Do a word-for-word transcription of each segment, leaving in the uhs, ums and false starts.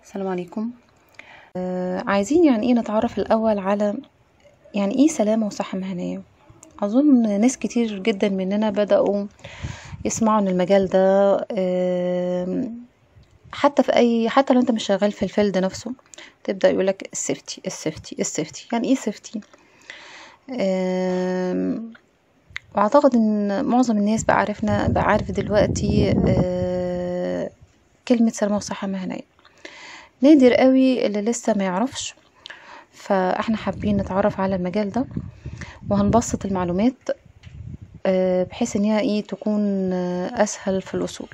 السلام عليكم. آه عايزين يعني ايه نتعرف الاول على يعني ايه سلامة وصحة مهنية. اظن ناس كتير جدا مننا بدأوا يسمعوا عن المجال ده. آه حتى في اي حتى لو انت مش شغال في الفيلد نفسه تبدأ يقولك السيفتي السيفتي السيفتي يعني ايه سيفتي. آه واعتقد ان معظم الناس بقى عارفنا بقى عارف دلوقتي آه كلمة سلامة وصحة مهنية. نادر قوي اللي لسه ما يعرفش، فاحنا حابين نتعرف على المجال ده وهنبسط المعلومات بحيث ان هي ايه تكون اسهل في الوصول.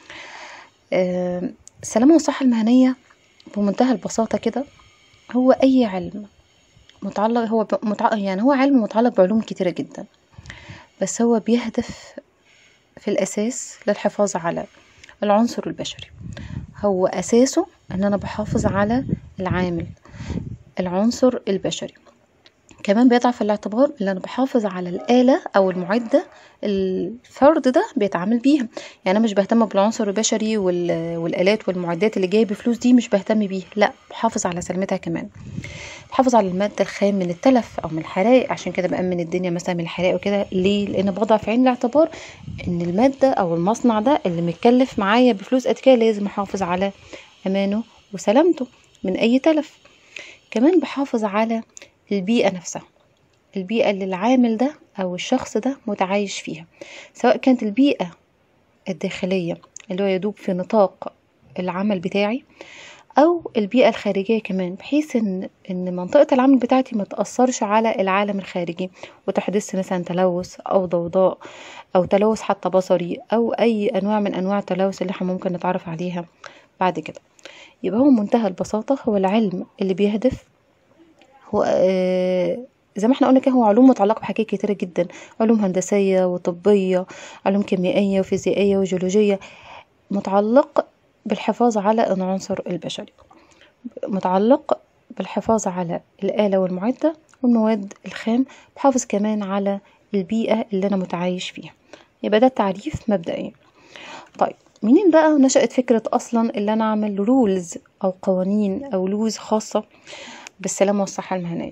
السلامة والصحة المهنية بمنتهى البساطة كده هو اي علم متعلق هو متعلق يعني هو علم متعلق بعلوم كتيرة جدا، بس هو بيهدف في الاساس للحفاظ على العنصر البشري. هو اساسه ان انا بحافظ على العامل العنصر البشري. كمان بيضع في الاعتبار ان انا بحافظ على الآلة او المعدة الفرد ده بيتعامل بيها. يعني انا مش بهتم بالعنصر البشري والآلات والمعدات اللي جايه بفلوس، دي مش بهتم بيها، لا بحافظ على سلامتها. كمان بحافظ على المادة الخام من التلف او من الحرائق، عشان كده بأمن الدنيا مثلا من الحرائق وكده. ليه؟ لان بضع في عين الاعتبار ان المادة او المصنع ده اللي متكلف معايا بفلوس قد كده لازم احافظ على امانه وسلامته من اي تلف. كمان بحافظ على البيئة نفسها، البيئة اللي العامل ده أو الشخص ده متعايش فيها، سواء كانت البيئة الداخلية اللي هو يدوب في نطاق العمل بتاعي أو البيئة الخارجية كمان، بحيث إن إن منطقة العمل بتاعتي ما تأثرش على العالم الخارجي وتحدث مثلا تلوث أو ضوضاء أو تلوث حتى بصري أو أي أنواع من أنواع التلوث اللي احنا ممكن نتعرف عليها بعد كده. يبقى هو منتهى البساطة هو العلم اللي بيهدف هو آه زي ما احنا قلنا كده هو علوم متعلقة بحاجات كتيرة جدا، علوم هندسية وطبية، علوم كيميائية وفيزيائية وجيولوجية، متعلق بالحفاظ على العنصر البشري، متعلق بالحفاظ على الآلة والمعدة والمواد الخام، بحافظ كمان على البيئة اللي أنا متعايش فيها. يبقى ده التعريف مبدئيا. طيب منين بقى نشأت فكرة أصلا اللي أنا أعمل رولز أو قوانين أو لوز خاصة بالسلامة والصحة المهنية؟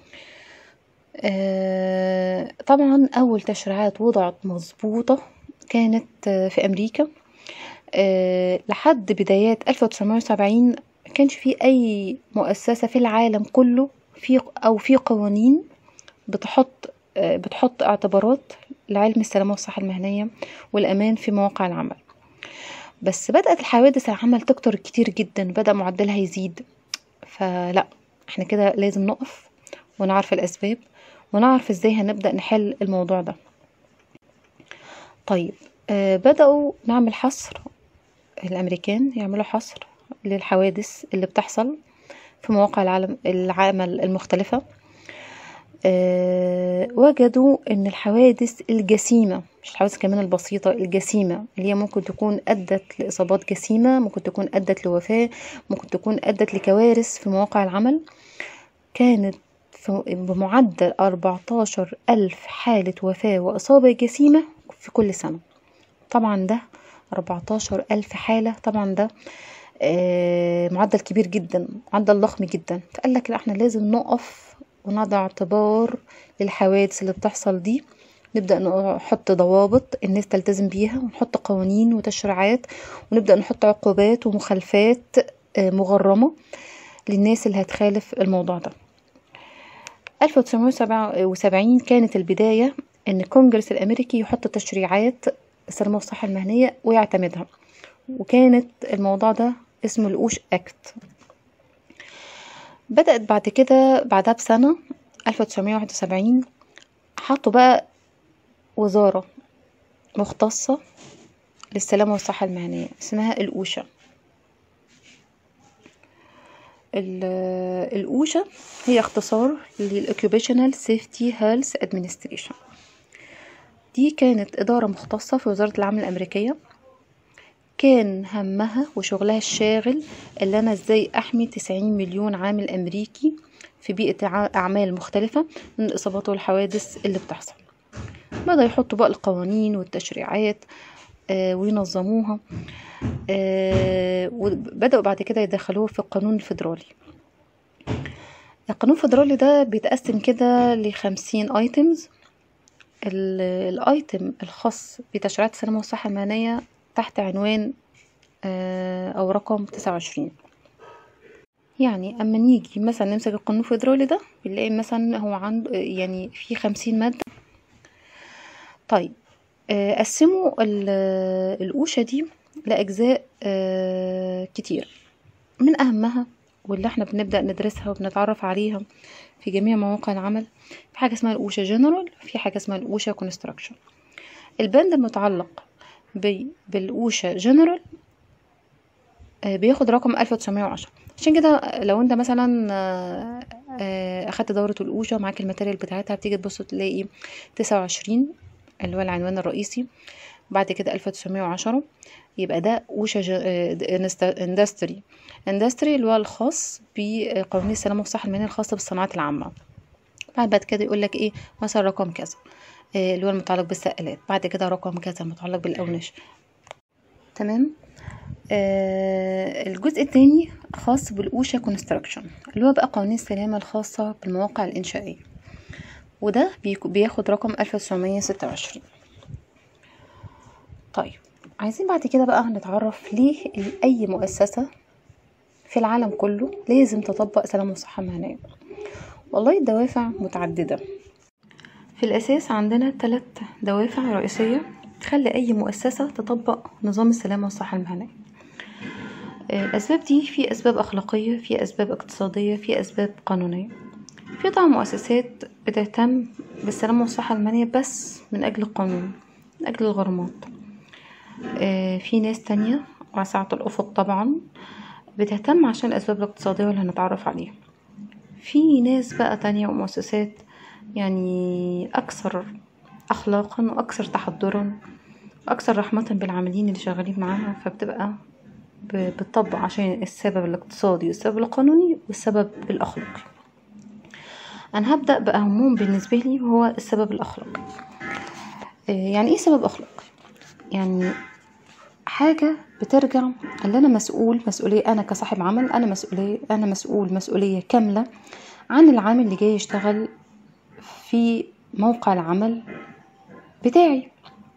آه طبعا أول تشريعات وضعت مظبوطة كانت آه في أمريكا. آه لحد بدايات ألف وتسعمية وسبعين مكانش في أي مؤسسة في العالم كله في أو في قوانين بتحط آه بتحط اعتبارات لعلم السلامة والصحة المهنية والأمان في مواقع العمل. بس بدأت الحوادث العمل تكتر كتير جدا، بدأ معدلها يزيد، فلا احنا كده لازم نقف ونعرف الأسباب ونعرف ازاي هنبدأ نحل الموضوع ده. طيب آه بدأوا نعمل حصر، الأمريكان يعملوا حصر للحوادث اللي بتحصل في مواقع العالم العمل المختلفة. آه وجدوا ان الحوادث الجسيمة، مش الحوادث كمان البسيطة، الجسيمة اللي هي ممكن تكون أدت لإصابات جسيمة، ممكن تكون أدت لوفاة، ممكن تكون أدت لكوارث في مواقع العمل، كانت بمعدل أربعتاشر ألف حالة وفاة وإصابة جسيمة في كل سنة. طبعا ده أربعتاشر ألف حالة، طبعا ده آه معدل كبير جدا، معدل ضخم جدا. فقال لك لا احنا لازم نقف ونضع اعتبار للحوادث اللي بتحصل دي، نبدأ نحط ضوابط الناس تلتزم بيها، ونحط قوانين وتشريعات، ونبدأ نحط عقوبات ومخالفات آه مغرمة للناس اللي هتخالف الموضوع ده. ألف وتسعمية وسبعين كانت البداية ان الكونجرس الامريكي يحط تشريعات السلامة والصحة المهنية ويعتمدها، وكانت الموضوع ده اسمه الأوش اكت. بدأت بعد كده بعدها بسنة ألف وتسعمية واحد وسبعين حطوا بقى وزارة مختصة للسلامة والصحة المهنية اسمها الأوشا. الأوشا هي اختصار للOccupational Safety Health Administration. دي كانت إدارة مختصة في وزارة العمل الأمريكية، كان همها وشغلها الشاغل اللي أنا إزاي أحمي تسعين مليون عامل أمريكي في بيئة أعمال مختلفة من الإصابات والحوادث اللي بتحصل. بدأ يحطوا بقى القوانين والتشريعات آه وينظموها. آه وبدأوا بعد كده يدخلوه في القانون الفيدرالي. القانون الفيدرالي ده بيتقسم كده لخمسين ايتمز. الايتم الخاص بتشريعات السلامة والصحة المهنية تحت عنوان آه او رقم تسعة وعشرين. يعني اما نيجي مثلا نمسك القانون الفيدرالي ده بنلاقي مثلا هو عنده يعني في خمسين مادة. طيب آه قسموا القوشة دي لأجزاء آه كتير، من أهمها واللي احنا بنبدأ ندرسها وبنتعرف عليها في جميع مواقع العمل في حاجة اسمها القوشة جنرال، في حاجة اسمها القوشة كونستراكشن. البند المتعلق بالقوشة جنرال بياخد رقم ألف وتسعمية وعشرة. عشان كده لو انت مثلا اخدت دورة القوشة ومعاك الماتيريال بتاعتها بتيجي تبص تلاقي تسعة وعشرين اللي هو العنوان الرئيسي، بعد كده ألف وتسعمية وعشرة يبقى ده قوشة اندستري. اندستري اللي هو الخاص بقوانين السلامة والصحة المهنية الخاصة بالصناعات العامة. بعد كده يقول لك ايه مثلا رقم كذا اللي هو المتعلق بالسقالات، بعد كده رقم كذا متعلق بالأوناش. تمام. آه الجزء الثاني خاص بالقوشة كونستراكشن اللي هو بقى قوانين السلامة الخاصة بالمواقع الإنشائية، وده بياخد رقم ألف وتسعمية ستة وعشرين. طيب عايزين بعد كده بقى نتعرف ليه أي مؤسسة في العالم كله لازم تطبق سلامة وصحة مهنية. والله الدوافع متعددة. في الأساس عندنا ثلاث دوافع رئيسية تخلي أي مؤسسة تطبق نظام السلامة والصحة المهنية. الأسباب دي في أسباب أخلاقية، في أسباب اقتصادية، في أسباب قانونية. في طبعا مؤسسات بتهتم بالسلامة والصحة المهنية بس من أجل القانون، من أجل الغرامات. في ناس تانية واسعة الأفق طبعا بتهتم عشان الأسباب الاقتصادية اللي هنتعرف عليها. في ناس بقى تانية ومؤسسات يعني أكثر أخلاقا وأكثر تحضرا وأكثر رحمة بالعاملين اللي شغالين معاها، فبتبقى بتطبق عشان السبب الاقتصادي والسبب القانوني والسبب الأخلاقي. أنا هبدأ بأهمهم بالنسبة لي وهو السبب الأخلاقي. يعني إيه سبب أخلاقي؟ يعني حاجة بترجع اللي أنا مسؤول مسؤولية، أنا كصاحب عمل أنا مسؤولية أنا مسؤول مسؤولية كاملة عن العامل اللي جاي يشتغل في موقع العمل بتاعي.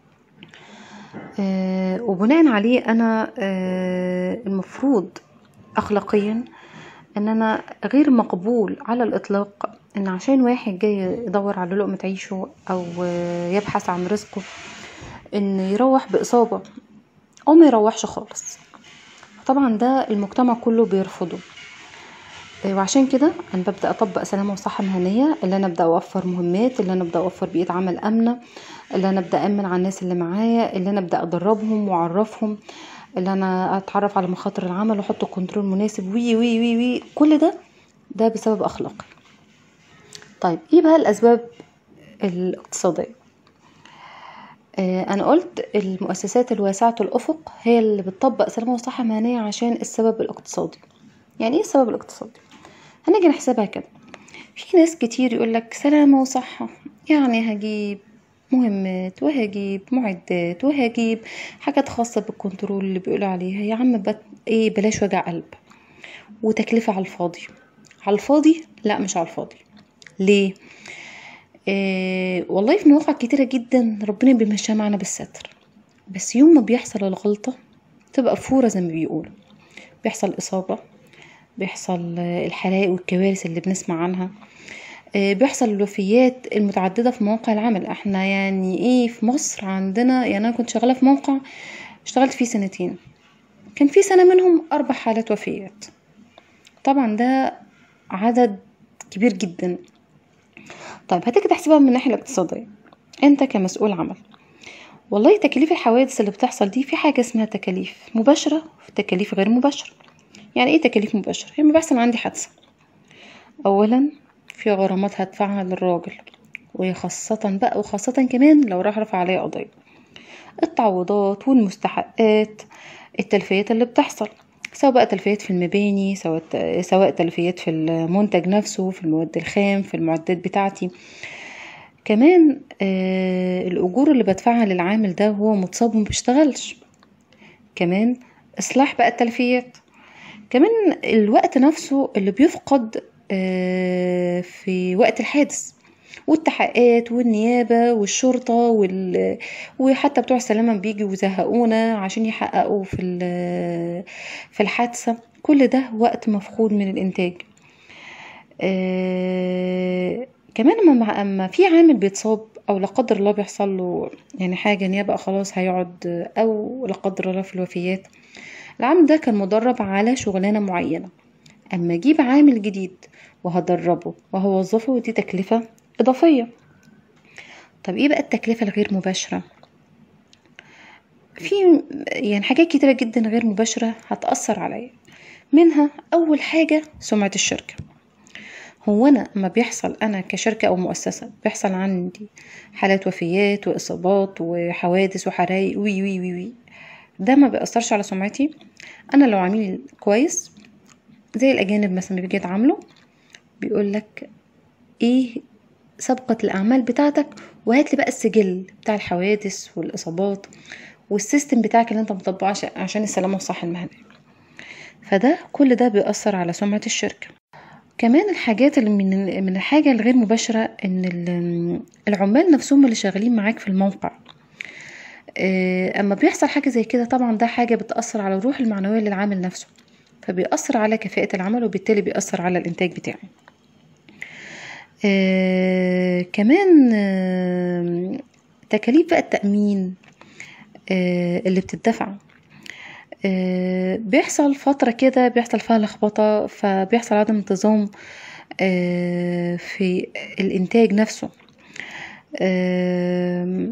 آه وبناء عليه أنا آه المفروض أخلاقيا أن أنا غير مقبول على الإطلاق أن عشان واحد جاي يدور على لقمة عيشه أو آه يبحث عن رزقه أن يروح بإصابة أو ما يروحش خالص. طبعا ده المجتمع كله بيرفضه. وعشان كده أنا ببدأ أطبق سلامة وصحة مهنية، اللي أنا أبدأ أوفر مهمات، اللي أنا أبدأ أوفر بيئة عمل آمنة، اللي أنا أبدأ أمن على الناس اللي معايا، اللي أنا أبدأ أدربهم وأعرفهم، اللي أنا أتعرف على مخاطر العمل وأحط كنترول مناسب وي وي وي وي كل ده ده بسبب أخلاقي. طيب إيه بقى الأسباب الاقتصادية؟ آه أنا قلت المؤسسات الواسعة الأفق هي اللي بتطبق سلامة وصحة مهنية عشان السبب الاقتصادي. يعني إيه السبب الاقتصادي؟ هنيجي نحسبها كده. في ناس كتير يقولك سلامة وصحة يعني هجيب مهمات وهجيب معدات وهجيب حاجات خاصة بالكنترول اللي بيقولوا عليها. يا عم بت... ايه بلاش وجع قلب وتكلفة على الفاضي. على الفاضي؟ لا مش على الفاضي. ليه؟ إيه والله في مواقع كتيرة جدا ربنا بيمشيها معنا بالستر، بس يوم ما بيحصل الغلطة تبقى فورة زي ما بيقولوا، بيحصل إصابة، بيحصل الحرائق والكوارث اللي بنسمع عنها، بيحصل الوفيات المتعددة في مواقع العمل. احنا يعني ايه في مصر عندنا، يعني انا كنت شغالة في موقع اشتغلت فيه سنتين، كان في سنة منهم اربع حالات وفيات. طبعا ده عدد كبير جدا. طيب هتيجي تحسبها من الناحية الاقتصادية انت كمسؤول عمل. والله تكاليف الحوادث اللي بتحصل دي في حاجة اسمها تكاليف مباشرة وفي تكاليف غير مباشرة. يعني ايه تكاليف مباشرة؟ لما بيحصل عندي حادثة اولا في غرامات هدفعها للراجل، وخاصة بقى وخاصة كمان لو راح رفع عليا قضية، التعويضات والمستحقات، التلفيات اللي بتحصل سواء بقى تلفيات في المباني سواء سواء تلفيات في المنتج نفسه، في المواد الخام، في المعدات بتاعتي. كمان آه الأجور اللي بدفعها للعامل ده وهو متصاب ومبيشتغلش. كمان إصلاح بقى التلفيات. كمان الوقت نفسه اللي بيفقد آه في وقت الحادث، والتحقيقات والنيابة والشرطة وال... وحتى بتوع السلامة بيجوا يزهقونا عشان يحققوا في في الحادثة. كل ده وقت مفقود من الإنتاج. آه... كمان اما اما في عامل بيتصاب او لا قدر الله بيحصل له يعني حاجة ان يبقى خلاص هيقعد، او لا قدر الله في الوفيات، العامل ده كان مدرب على شغلانة معينة، اما اجيب عامل جديد وهدربه وهوظفه دي تكلفة اضافية. طب ايه بقى التكلفة الغير مباشرة؟ في يعني حاجات كتيرة جدا غير مباشرة هتأثر عليا. منها اول حاجة سمعة الشركة. هو انا اما بيحصل انا كشركة او مؤسسة بيحصل عندي حالات وفيات واصابات وحوادث وحرايق وي وي وي وي ده ما بيأثرش على سمعتي؟ انا لو عميل كويس زي الاجانب مثلا بيجي يتعاملوا بيقولك ايه سابقة الاعمال بتاعتك، وهات لي بقى السجل بتاع الحوادث والاصابات والسيستم بتاعك اللي انت مطبقه عشان السلامة والصحة المهنية. فده كل ده بيأثر على سمعة الشركة. كمان الحاجات اللي من من الحاجة الغير مباشرة ان العمال نفسهم اللي شغالين معاك في الموقع، اما بيحصل حاجة زي كده طبعا ده حاجة بتأثر على الروح المعنوية للعامل نفسه، فبيأثر على كفاءة العمل وبالتالي بيأثر على الانتاج بتاعه. آه كمان آه تكاليف بقى التأمين آه اللي بتدفع. آه بيحصل فترة كده بيحصل فيها لخبطة، فبيحصل عدم انتظام آه في الانتاج نفسه. آه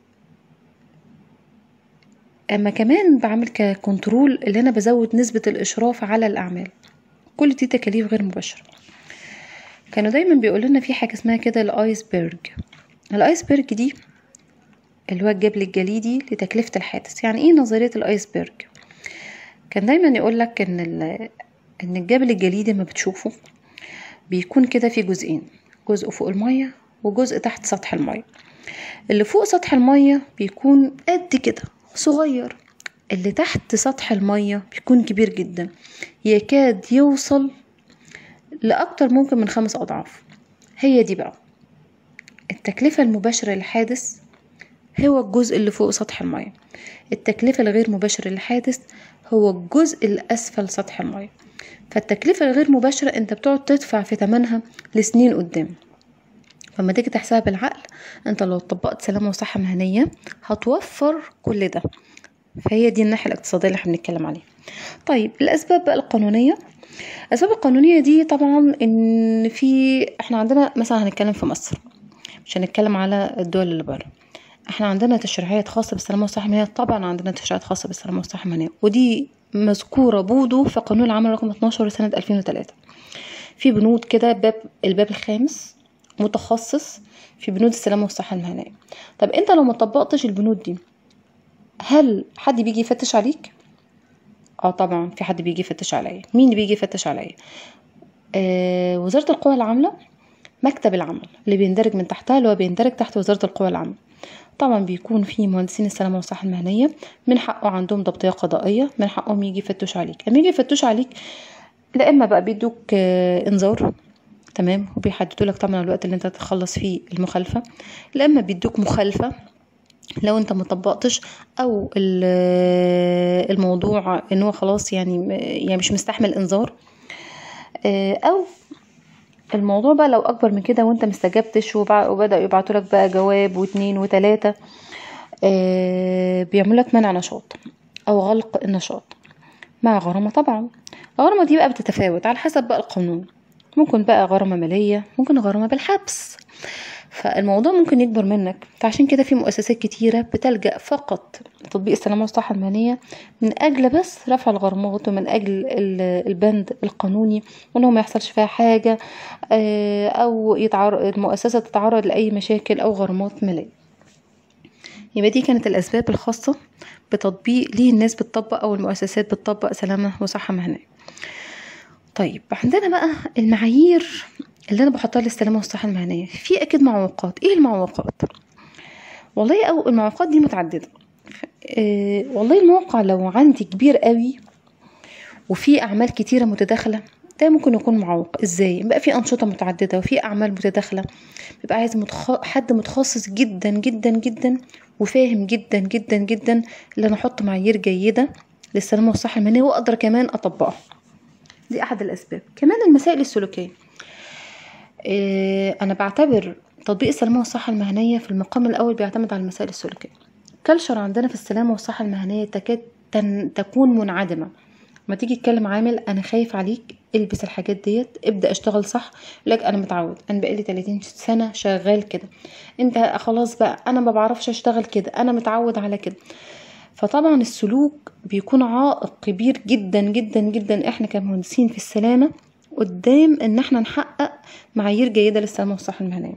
اما كمان بعمل ككنترول اللي انا بزود نسبة الاشراف على الاعمال. كل دي تكاليف غير مباشرة. كانوا دايما بيقولوا لنا في حاجة اسمها كده الايسبرج. الايسبرج دي اللي هو الجبل الجليدي لتكلفة الحادث. يعني ايه نظرية الايسبرج؟ كان دايما يقولك ان ان الجبل الجليدي ما بتشوفه بيكون كده في جزئين، جزء فوق المية وجزء تحت سطح المية. اللي فوق سطح المية بيكون قد كده صغير، اللي تحت سطح المية بيكون كبير جدا، يكاد يوصل لأكتر ممكن من خمس أضعاف. هي دي بقى التكلفة المباشرة للحادث، هو الجزء اللي فوق سطح المية. التكلفة الغير مباشرة للحادث هو الجزء الأسفل سطح المية. فالتكلفة الغير مباشرة انت بتقعد تدفع في ثمنها لسنين قدام. فما تيجي تحسبها بالعقل، انت لو طبقت سلامة وصحة مهنية هتوفر كل ده. فهي دي الناحية الاقتصادية اللي احنا بنتكلم عليها. طيب الأسباب بقى القانونية. الأسباب القانونية دي طبعا ان في احنا عندنا مثلا هنتكلم في مصر، مش هنتكلم على الدول اللي بره. احنا عندنا تشريعات خاصة بالسلامة والصحة المهنية. طبعا عندنا تشريعات خاصة بالسلامة والصحة المهنية، ودي مذكورة بوضو في قانون العمل رقم اتناشر سنة ألفين وثلاثة. في بنود كده، باب الباب الخامس متخصص في بنود السلامة والصحة المهنية. طب انت لو ما طبقتش البنود دي هل حد بيجي يفتش عليك؟ اه طبعا في حد بيجي يفتش عليا. مين اللي بيجي يفتش عليا؟ آه وزارة القوى العاملة، مكتب العمل اللي بيندرج من تحتها، اللي هو بيندرج تحت وزارة القوى العاملة. طبعا بيكون في مهندسين السلامة والصحة المهنية، من حقه عندهم ضبطية قضائية، من حقهم يجي يفتش عليك. اما يجي يفتش عليك لا اما بقى بيدوك آه انذار، تمام، وبيحددوا لك طبعا الوقت اللي انت تخلص فيه المخالفة، لا اما بيدوك مخالفة لو انت مطبقتش، او الموضوع ان هو خلاص يعني يعني مش مستحمل انذار، او الموضوع بقى لو اكبر من كده وانت مستجبتش وبدأوا يبعتوا لك بقى جواب واثنين وثلاثة، بيعملوا لك منع نشاط او غلق النشاط مع غرامة. طبعا الغرامة دي بقى بتتفاوت على حسب بقى القانون، ممكن بقى غرامة مالية، ممكن غرامة بالحبس، فالموضوع ممكن يكبر منك. فعشان كده في مؤسسات كتيرة بتلجأ فقط لتطبيق السلامة والصحة المهنية من أجل بس رفع الغرامات، ومن أجل البند القانوني وأنه ما يحصلش فيها حاجة، أو يتعرض المؤسسة تتعرض لأي مشاكل أو غرامات مالية. يبقى دي كانت الأسباب الخاصة بتطبيق ليه الناس بتطبق أو المؤسسات بتطبق سلامة وصحة مهنية. طيب عندنا بقى المعايير اللي انا بحطها للسلامه والصحه المهنيه، في اكيد معوقات. ايه المعوقات؟ والله او المعوقات دي متعدده. إيه والله الموقع لو عندي كبير قوي وفي اعمال كتيره متداخله، ده ممكن يكون معوق. ازاي؟ بقى في انشطه متعدده وفي اعمال متداخله، بيبقى عايز متخ... حد متخصص جدا جدا جدا وفاهم جدا جدا جدا اللي انا احط معايير جيده للسلامه والصحه المهنيه واقدر كمان اطبقها. دي احد الاسباب. كمان المسائل السلوكيه. إيه انا بعتبر تطبيق السلامه والصحه المهنيه في المقام الاول بيعتمد على المسائل السلوكيه. كلشر عندنا في السلامه والصحه المهنيه تكاد تن... تكون منعدمه. ما تيجي تكلم عامل انا خايف عليك، البس الحاجات ديت، ابدا اشتغل صح، لك انا متعود، انا بقالي تلاتين سنه شغال كده، انت خلاص بقى انا ما بعرفش اشتغل كده، انا متعود على كده. فطبعا السلوك بيكون عائق كبير جدا جدا جدا احنا كمهندسين في السلامه قدام ان احنا نحقق معايير جيده للسلامه والصحه المهنيه.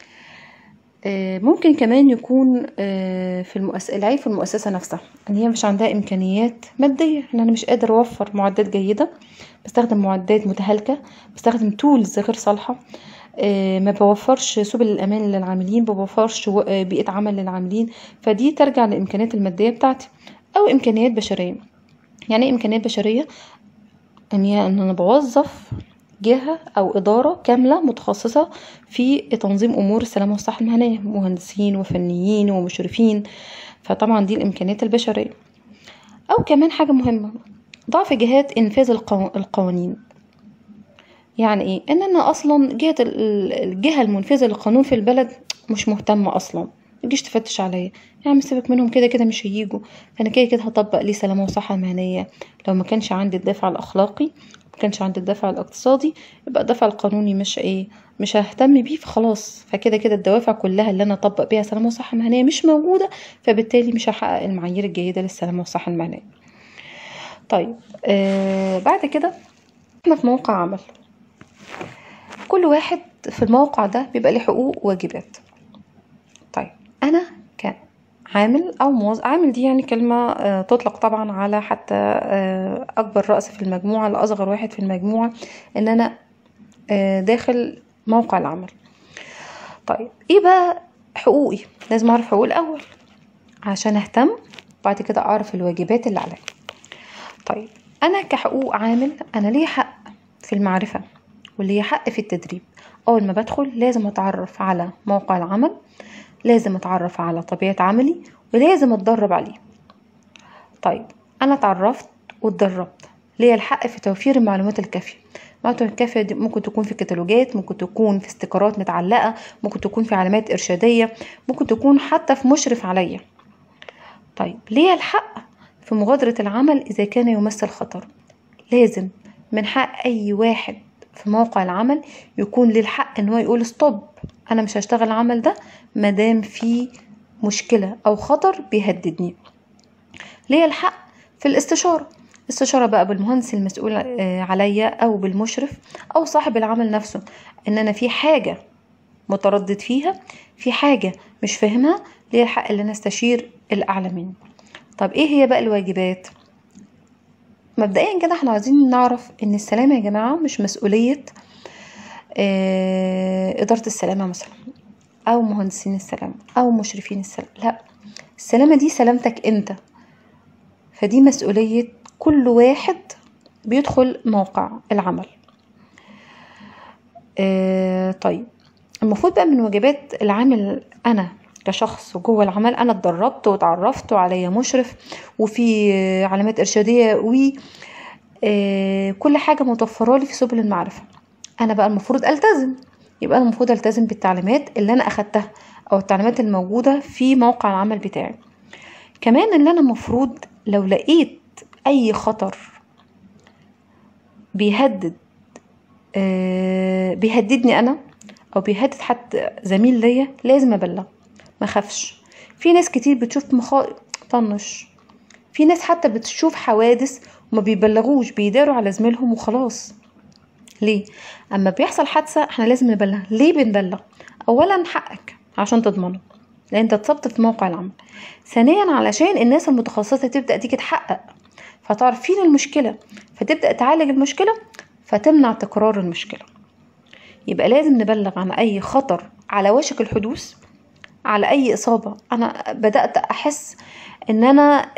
ممكن كمان يكون في المؤسسة، العيب في المؤسسة نفسها ان هي مش عندها امكانيات مادية، ان انا مش قادر اوفر معدات جيدة، بستخدم معدات متهالكة، بستخدم تولز غير صالحة، ما بوفرش سبل الامان للعاملين، ما بوفرش بيئة عمل للعاملين. فدي ترجع للامكانيات المادية بتاعتي او امكانيات بشرية. يعني ايه امكانيات بشرية؟ ان انا بوظف جهة أو إدارة كاملة متخصصة في تنظيم أمور السلامة والصحة المهنية، مهندسين وفنيين ومشرفين. فطبعا دي الإمكانيات البشرية. أو كمان حاجة مهمة، ضعف جهات إنفاذ القوانين. يعني إيه؟ إن أنا أصلا جهة الجهة المنفذة للقانون في البلد مش مهتمة أصلا، متجيش تفتش عليا، يعني سيبك منهم، كده كده مش هيجوا، فأنا كده كده هطبق ليه سلامة وصحة مهنية. لو ما كانش عندي الدافع الأخلاقي، ما كانش عندي الدافع الاقتصادي، يبقى الدافع القانوني مش ايه مش ههتم بيه، فخلاص فكده كده الدوافع كلها اللي انا اطبق بيها سلامه وصحه مهنيه مش موجوده، فبالتالي مش هحقق المعايير الجيده للسلامه والصحه المهنيه. طيب آه بعد كده احنا في موقع عمل، كل واحد في الموقع ده بيبقى له حقوق وواجبات. طيب انا كعامل او موظف، عامل دي يعني كلمه آه تطلق طبعا على حتى آه اكبر رأس في المجموعه لاصغر واحد في المجموعه، ان انا آه داخل موقع العمل. طيب ايه بقى حقوقي؟ لازم اعرف حقوقي الاول عشان اهتم، بعد كده اعرف الواجبات اللي عليا. طيب انا كحقوق عامل انا ليه حق في المعرفة وليه حق في التدريب. اول ما بدخل لازم اتعرف على موقع العمل، لازم اتعرف على طبيعة عملي، ولازم اتدرب عليه. طيب انا اتعرفت واتدربت، ليا الحق في توفير المعلومات الكافية. المعلومات الكافية دي ممكن تكون في كتالوجات، ممكن تكون في استيكرات متعلقة، ممكن تكون في علامات إرشادية، ممكن تكون حتى في مشرف عليا. طيب ليه الحق في مغادرة العمل إذا كان يمثل خطر. لازم من حق أي واحد في موقع العمل يكون ليه الحق إن هو يقول ستوب، أنا مش هشتغل العمل ده مادام في مشكلة أو خطر بيهددني. ليه الحق في الاستشارة، استشارة بقى بالمهندس المسؤول عليا أو بالمشرف أو صاحب العمل نفسه، إن أنا في حاجة متردد فيها، في حاجة مش فاهمها، ليه الحق اللي أنا استشير الأعلى مني. طب إيه هي بقى الواجبات؟ مبدئيا كده احنا عايزين نعرف إن السلامة يا جماعة مش مسؤولية اه إدارة السلامة مثلا أو مهندسين السلامة أو مشرفين السلامة، لا، السلامة دي سلامتك أنت، فدي مسؤولية كل واحد بيدخل موقع العمل. آه طيب المفروض بقى من واجبات العامل أنا كشخص جوه العمل، أنا اتدربت واتعرفت وعليا مشرف وفي علامات إرشادية وكل آه حاجة متوفرة لي في سبل المعرفة. أنا بقى المفروض ألتزم، يبقى أنا المفروض ألتزم بالتعليمات اللي أنا أخدتها أو التعليمات الموجودة في موقع العمل بتاعي. كمان اللي أنا المفروض لو لقيت أي خطر بيهدد آه بيهددني أنا أو بيهدد حتى زميل ليا، لازم أبلغ، ما خافش. في ناس كتير بتشوف مخاطر طنش، في ناس حتى بتشوف حوادث وما بيبلغوش، بيداروا على زميلهم وخلاص. ليه؟ أما بيحصل حادثة احنا لازم نبلغ. ليه بنبلغ؟ أولا حقك عشان تضمنه لأن انت اتصبت في موقع العمل، ثانيا علشان الناس المتخصصة تبدأ تيجي تحقق فتعرف فين المشكلة فتبدأ تعالج المشكلة فتمنع تكرار المشكلة. يبقى لازم نبلغ عن اي خطر على وشك الحدوث، على اي اصابة انا بدأت احس ان انا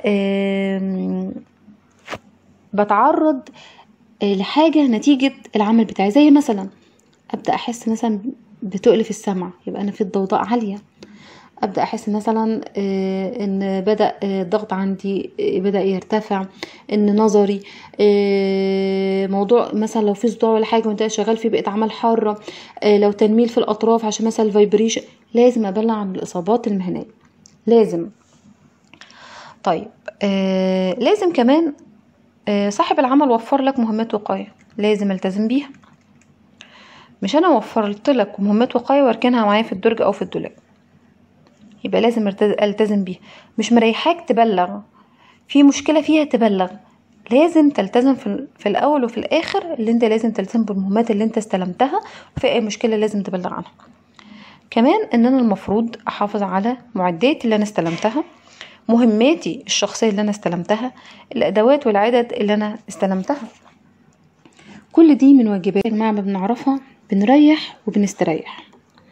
بتعرض لحاجة نتيجة العمل بتاعي. زي مثلا ابدأ احس مثلا بتقل في السمع، يبقى انا في الضوضاء عالية. ابدأ احس مثلا ان بدأ الضغط عندي بدأ يرتفع، ان نظري موضوع مثلا لو في صداع ولا حاجة وانت شغال فيه بقيت عمل حارة، لو تنميل في الاطراف عشان مثلا الفايبريشن. لازم ابلغ عن الاصابات المهنية، لازم. طيب آه لازم كمان آه صاحب العمل وفر لك مهمات وقاية، لازم التزم بيها. مش انا وفرت لك مهمات وقاية واركنها معايا في الدرج او في الدولاب، يبقى لازم التزم بيها. مش مريحاك تبلغ، في مشكلة فيها تبلغ، لازم تلتزم في, في الاول وفي الاخر اللي انت لازم تلتزم بالمهمات اللي انت استلمتها، وفي اي مشكلة لازم تبلغ عنها. كمان ان انا المفروض احافظ على معدات اللي انا استلمتها، مهماتي الشخصية اللي انا استلمتها، الادوات والعدد اللي انا استلمتها. كل دي من واجبات يا جماعة ما بنعرفها بنريح وبنستريح.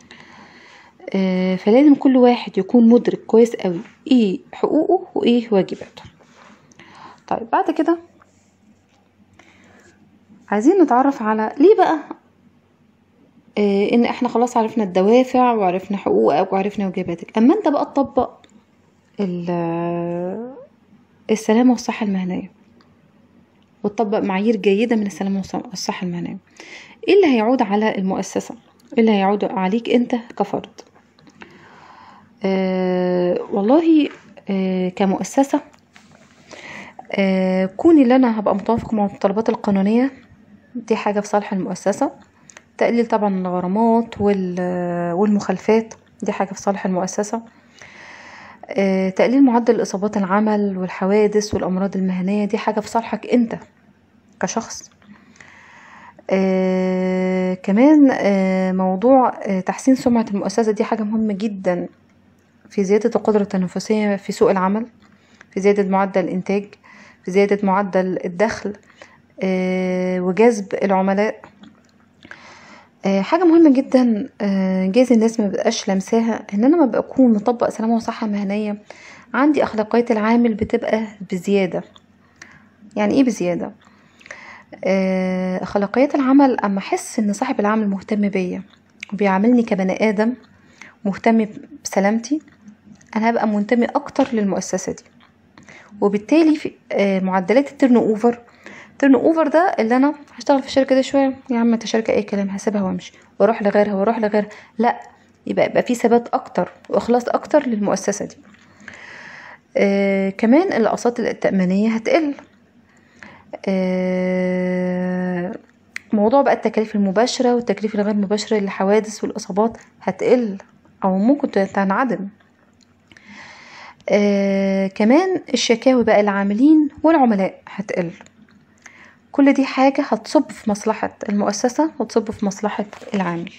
آه فلازم كل واحد يكون مدرك كويس قوي ايه حقوقه وايه واجباته. طيب بعد كده عايزين نتعرف على ليه بقى آه ان احنا خلاص عرفنا الدوافع وعرفنا حقوقك وعرفنا واجباتك، اما انت بقى تطبق السلامة والصحة المهنية وتطبق معايير جيدة من السلامة والصحة المهنية، ايه اللي هيعود على المؤسسة؟ ايه اللي هيعود عليك انت كفرد؟ آه والله آه كمؤسسة آه كوني اللي انا هبقى متوافق مع المتطلبات القانونية، دي حاجة في صالح المؤسسة. تقليل طبعا الغرامات والمخالفات، دي حاجة في صالح المؤسسة. آه تقليل معدل إصابات العمل والحوادث والأمراض المهنية، دي حاجة في صالحك انت كشخص. آه كمان آه موضوع آه تحسين سمعة المؤسسة، دي حاجة مهمة جدا في زيادة القدرة التنافسية في سوق العمل، في زيادة معدل الإنتاج، في زيادة معدل الدخل آه وجذب العملاء. آه حاجة مهمة جدا آه جايز الناس ما بقاش لمساها، ان انا ما بكون مطبق سلامة وصحة مهنية عندي اخلاقيات العامل بتبقى بزيادة. يعني ايه بزيادة؟ آه اخلاقيات العمل اما احس ان صاحب العمل مهتم بيا وبيعاملني كبني ادم مهتم بسلامتي، انا هبقى منتمي اكتر للمؤسسة دي. وبالتالي في آه معدلات التيرن اوفر تيرن اوفر ده اللي انا هشتغل في الشركه دي شويه، يا عم انت شركه اي كلام هسيبها وامشي واروح لغيرها واروح لغيرها، لا، يبقى يبقى في ثبات اكتر واخلاص اكتر للمؤسسه دي. آه كمان الاقساط التأمينية هتقل. آه موضوع بقى التكاليف المباشره والتكاليف الغير مباشره للحوادث والاصابات هتقل او ممكن تنعدم. آه كمان الشكاوي بقى العاملين والعملاء هتقل. كل دي حاجة هتصب في مصلحة المؤسسة وتصب في مصلحة العامل.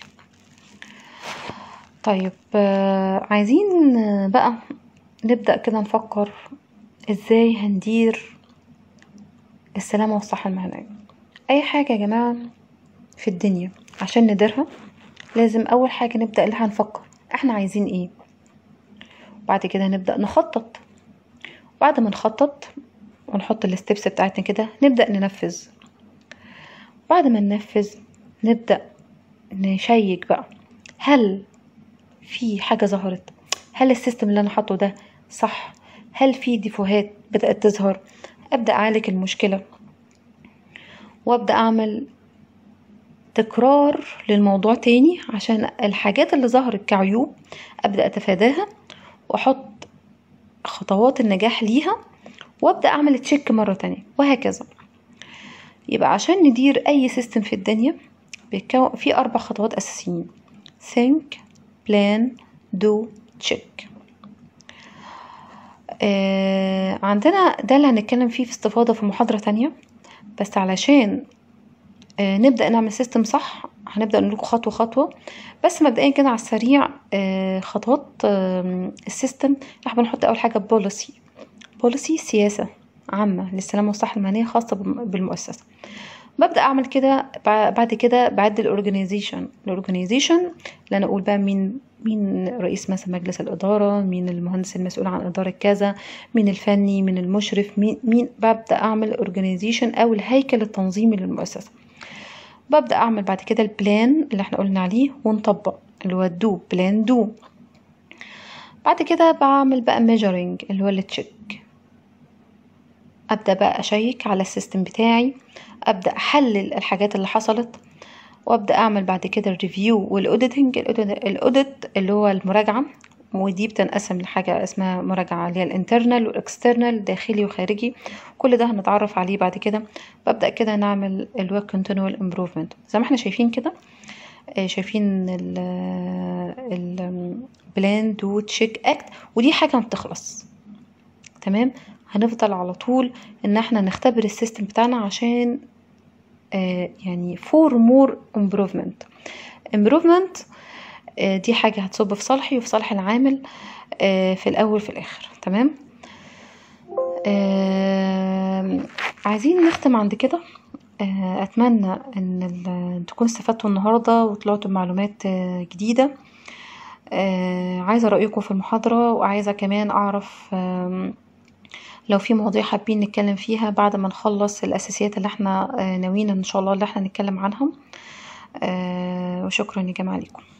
طيب آه عايزين بقى نبدأ كده نفكر ازاي هندير السلامة والصحة المهنية. اي حاجة يا جماعة في الدنيا عشان نديرها لازم اول حاجة نبدأ لها نفكر احنا عايزين ايه، بعد كده نبدأ نخطط، بعد ما نخطط ونحط الستبس بتاعتنا كده نبدأ ننفذ، بعد ما ننفذ نبدأ نشيك بقى هل في حاجة ظهرت، هل السيستم اللي انا حاطه ده صح، هل في ديفوهات بدأت تظهر، ابدأ اعالج المشكلة وابدأ اعمل تكرار للموضوع تاني عشان الحاجات اللي ظهرت كعيوب ابدأ اتفاداها واحط خطوات النجاح ليها وابدأ اعمل تشيك مرة تانية وهكذا. يبقى عشان ندير اي سيستم في الدنيا بيتكون في اربع خطوات اساسيين: think plan do check. آه عندنا ده اللي هنتكلم فيه في استفاضة في محاضرة تانية، بس علشان آه نبدأ نعمل سيستم صح هنبدأ نقول خطوة خطوة. بس مبدئيا كده على السريع آه خطوات آه السيستم. احنا بنحط اول حاجة بوليسي. بوليسي سياسة عامة للسلامة والصحة المهنية خاصة بالمؤسسة. ببدأ اعمل كده. بعد كده بعد الاورجانيزيشن الاورجانيزيشن اللي انا اقول بقى مين مين رئيس مثلا مجلس الاداره، مين المهندس المسؤول عن اداره كذا، مين الفني، مين المشرف، مين مين ببدأ اعمل اورجانيزيشن او الهيكل التنظيمي للمؤسسه. ببدأ اعمل بعد كده البلان اللي احنا قلنا عليه ونطبق اللي هو الدو بلان دو. بعد كده بعمل بقى ميجرنج اللي هو التشيك. ابدأ بقى اشيك على السيستم بتاعي، ابدأ احلل الحاجات اللي حصلت، وابدأ اعمل بعد كده الريفيو والاوديتنج. الاوديت اللي هو المراجعة، ودي بتنقسم لحاجة اسمها مراجعة اللي هي الانترنال والاكسترنال، داخلي وخارجي. كل ده هنتعرف عليه بعد كده. ببدأ كده نعمل الورك كونتينوال امبروفمنت زي ما احنا شايفين كده. شايفين البلان دو تشيك اكت، ودي حاجة ما بتخلص. تمام، هنفضل على طول ان احنا نختبر السيستم بتاعنا عشان آه يعني for more improvement improvement آه دي حاجة هتصب في صالحي وفي صالح العامل آه في الاول في الاخر. تمام. آه عايزين نختم عند كده. آه اتمنى ان تكونوا استفدتوا النهاردة وطلعتوا بمعلومات آه جديدة. آه عايزة رأيكم في المحاضرة، وعايزة كمان اعرف آه لو في مواضيع حابين نتكلم فيها بعد ما نخلص الأساسيات اللي احنا ناويين ان شاء الله اللي احنا نتكلم عنها. وشكرا يا جماعة لكم.